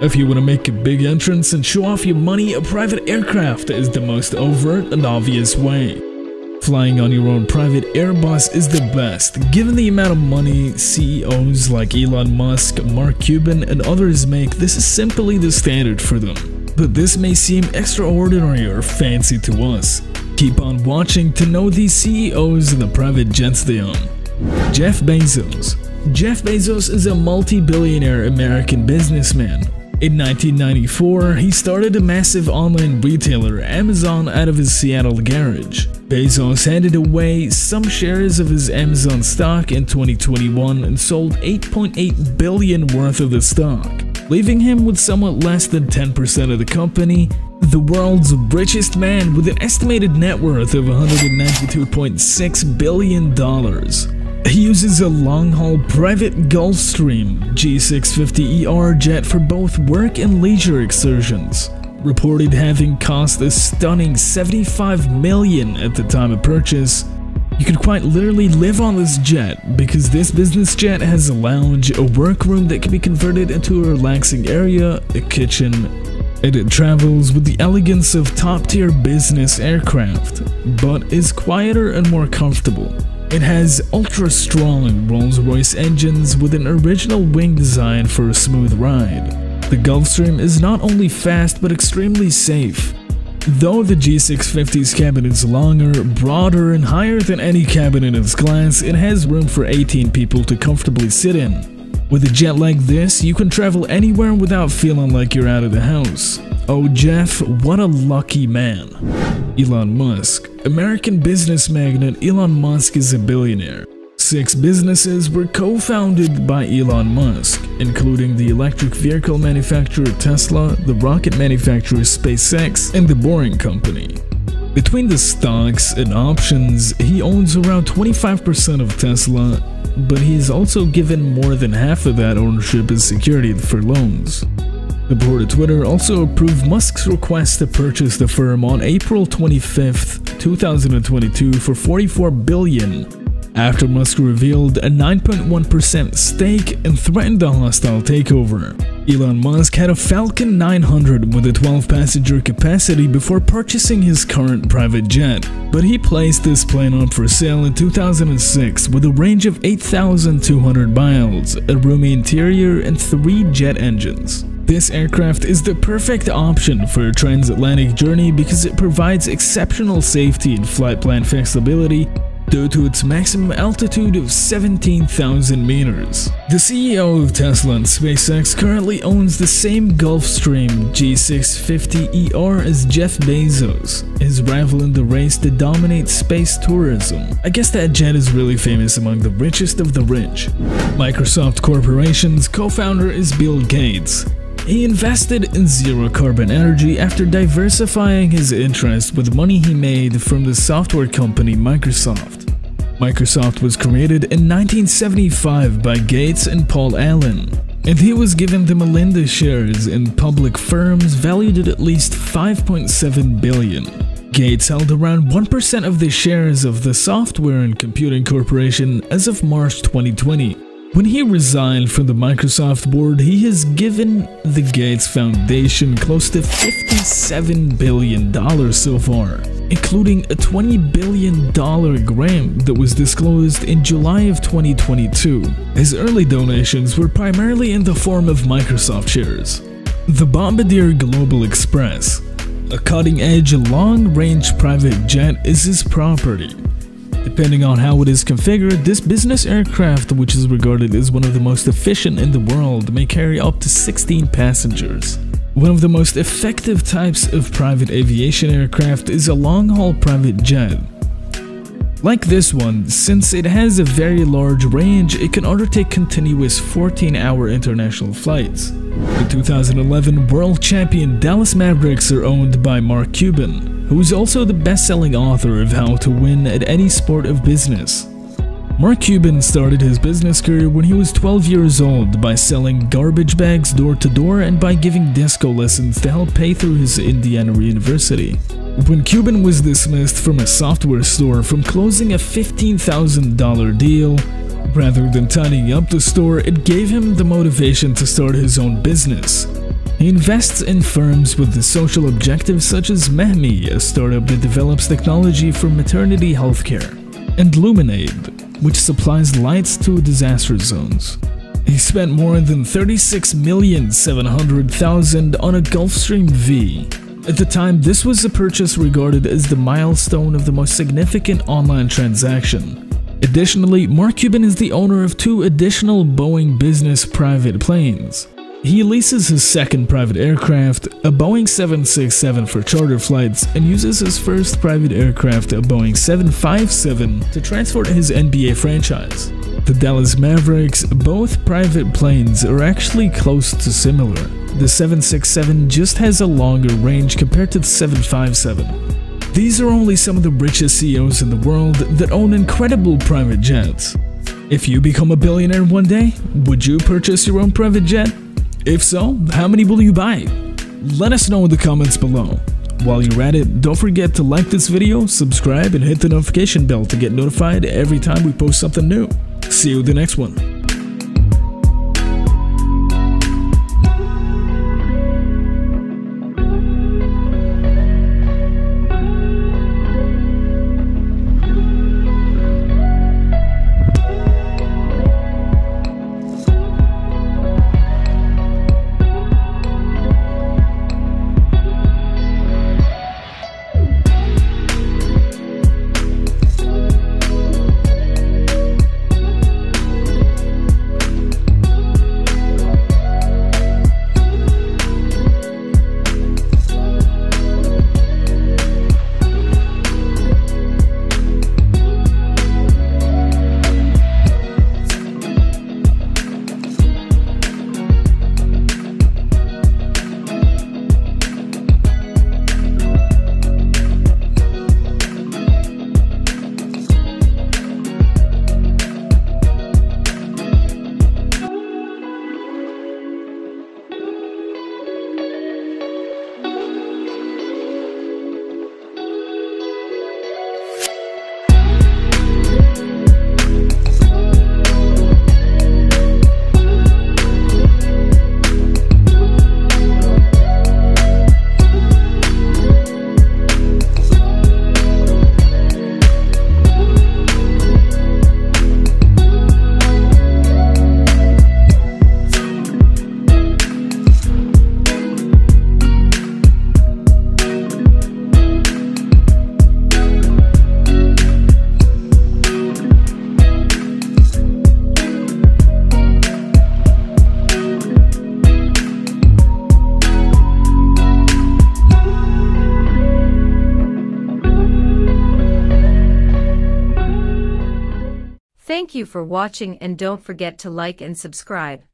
If you want to make a big entrance and show off your money, a private aircraft is the most overt and obvious way. Flying on your own private Airbus is the best, given the amount of money CEOs like Elon Musk, Mark Cuban, and others make. This is simply the standard for them. But this may seem extraordinary or fancy to us. Keep on watching to know these CEOs and the private jets they own. Jeff Bezos. Jeff Bezos is a multi-billionaire American businessman. In 1994, he started a massive online retailer, Amazon, out of his Seattle garage. Bezos handed away some shares of his Amazon stock in 2021 and sold $8.8 billion worth of the stock, leaving him with somewhat less than 10% of the company, the world's richest man with an estimated net worth of $192.6 billion. He uses a long-haul private Gulfstream G650ER jet for both work and leisure excursions, reported having cost a stunning $75 million at the time of purchase. You could quite literally live on this jet because this business jet has a lounge, a workroom that can be converted into a relaxing area, a kitchen, and it travels with the elegance of top-tier business aircraft, but is quieter and more comfortable. It has ultra-strong Rolls-Royce engines with an original wing design for a smooth ride. The Gulfstream is not only fast but extremely safe. Though the G650's cabin is longer, broader, and higher than any cabin in its class, it has room for 18 people to comfortably sit in. With a jet like this, you can travel anywhere without feeling like you're out of the house. Oh Jeff, what a lucky man. Elon Musk. American business magnate Elon Musk is a billionaire. 6 businesses were co-founded by Elon Musk, including the electric vehicle manufacturer Tesla, the rocket manufacturer SpaceX, and the Boring Company. Between the stocks and options, he owns around 25% of Tesla, but he is also given more than half of that ownership as security for loans. The board of Twitter also approved Musk's request to purchase the firm on April 25, 2022 for $44 billion, after Musk revealed a 9.1% stake and threatened a hostile takeover. Elon Musk had a Falcon 900 with a 12-passenger capacity before purchasing his current private jet, but he placed this plane up for sale in 2006 with a range of 8,200 miles, a roomy interior, and 3 jet engines. This aircraft is the perfect option for a transatlantic journey because it provides exceptional safety and flight plan flexibility due to its maximum altitude of 17,000 meters. The CEO of Tesla and SpaceX currently owns the same Gulfstream G650ER as Jeff Bezos, his rival in the race to dominate space tourism. I guess that jet is really famous among the richest of the rich. Microsoft Corporation's co-founder is Bill Gates. He invested in zero-carbon energy after diversifying his interest with money he made from the software company Microsoft. Microsoft was created in 1975 by Gates and Paul Allen, and he was given the Melinda shares in public firms valued at least $5.7 billion. Gates held around 1% of the shares of the Software and Computing Corporation as of March 2020. When he resigned from the Microsoft board, he has given the Gates Foundation close to $57 billion so far, including a $20 billion grant that was disclosed in July of 2022. His early donations were primarily in the form of Microsoft shares. The Bombardier Global Express, a cutting-edge, long-range private jet, is his property. Depending on how it is configured, this business aircraft, which is regarded as one of the most efficient in the world, may carry up to 16 passengers. One of the most effective types of private aviation aircraft is a long-haul private jet. Like this one, since it has a very large range, it can undertake continuous 14-hour international flights. The 2011 world champion Dallas Mavericks are owned by Mark Cuban, who is also the best-selling author of How to Win at Any Sport of Business. Mark Cuban started his business career when he was 12 years old by selling garbage bags door to door and by giving disco lessons to help pay through his Indiana University. When Cuban was dismissed from a software store from closing a $15,000 deal, rather than tidying up the store, it gave him the motivation to start his own business. He invests in firms with the social objectives such as Mehmi, a startup that develops technology for maternity healthcare, and Luminade, which supplies lights to disaster zones. He spent more than $36,700,000 on a Gulfstream V. At the time, this was a purchase regarded as the milestone of the most significant online transaction. Additionally, Mark Cuban is the owner of 2 additional Boeing business private planes. He leases his second private aircraft, a Boeing 767 for charter flights, and uses his first private aircraft, a Boeing 757, to transport his NBA franchise. The Dallas Mavericks, both private planes, are actually close to similar. The 767 just has a longer range compared to the 757. These are only some of the richest CEOs in the world that own incredible private jets. If you become a billionaire one day, would you purchase your own private jet? If so, how many will you buy? Let us know in the comments below. While you're at it, don't forget to like this video, subscribe, and hit the notification bell to get notified every time we post something new. See you in the next one. Thank you for watching, and don't forget to like and subscribe.